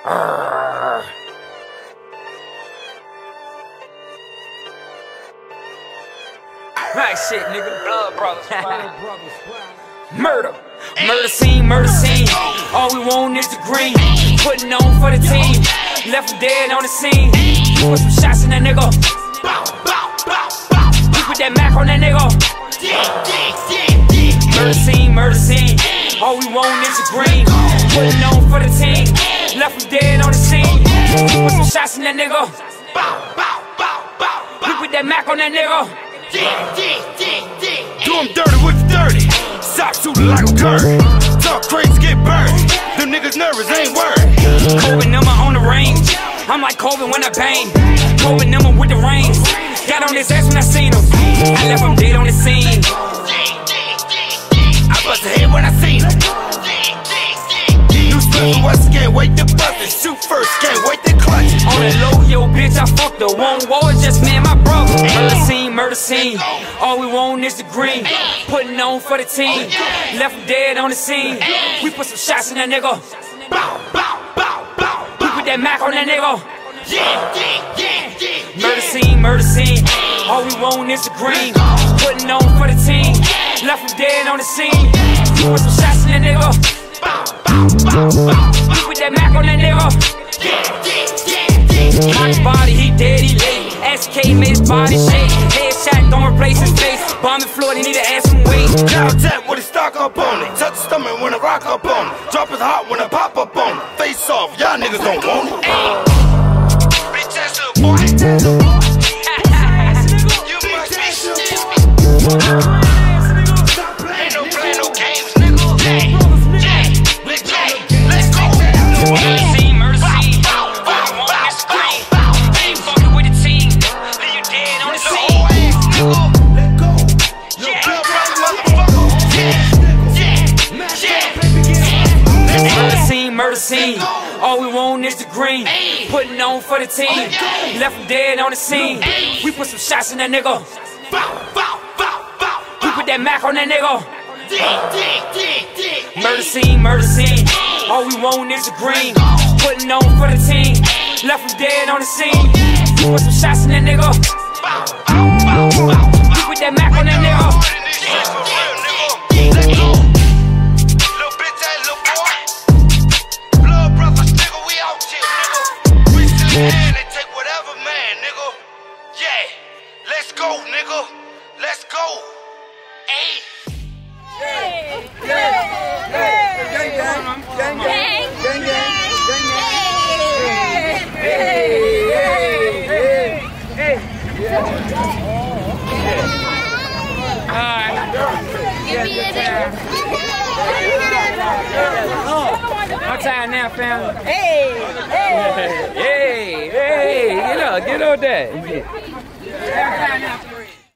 Right shit, nigga. Blood brothers. Murder. Murder scene, murder scene. All we want is the green. Putting on for the team. Left him dead on the scene. Put some shots in that nigga. We put that Mac on that nigga. Murder scene, murder scene. All we want is the green. Putting on for the team. Left him dead on the scene. Put some shots in that nigga. We put that Mac on that nigga. Do them dirty with the dirty. Socks suited like a curry. Talk crazy, get burned. Them niggas nervous, ain't worried. Kobe number on the range. I'm like Kobe when I bang. Kobe number with the range. Got on his ass when I seen him. I left him dead on the scene. I bust a head when I seen him. New Smith and Wesson, can't wait to bust it. Shoot first, can't wait to clutch it. On that low, yo bitch, I fucked the one war, it's just me and my brother. Murder scene, murder scene. All we want is the green. Putting on for the team. Left him dead on the scene. We put some shots in that nigga. We put that Mac on that nigga. Murder scene, murder scene. All we want is the green. Putting on for the team. Left him dead on the scene. We put some shots in that nigga. We put that Mac on that nigga. My body, he dead, he late. SK made his body shake. Headshot, don't replace his face. Bombing floor, they need to add some weight. Now tap with a stock up on it. Touch the stomach when I rock up on it. Drop is hot when I pop up on it. Face off, y'all niggas don't want it. Bitch ass little boy. You must be stupid. Ain't no playing no games, nigga. Let's go. Murder scene, murder scene. All we want is the green. Ain't fucking with the team. Leave you dead on the scene. Let go. Your blood brother, motherfucker. Murder scene, murder scene. All we want is the green. Putting on for the team. Left him dead on the scene. We put some shots in that nigga. We put that Mac on that nigga. Murder scene, murder scene. All we want is the green. Putting on for the team. Left him dead on the scene. We put some shots in that nigga. We put that Mac on that nigga. And they take whatever, man, nigga. Yeah, let's go, nigga. Let's go. Hey. I'm tired now, family. Hey, get up that.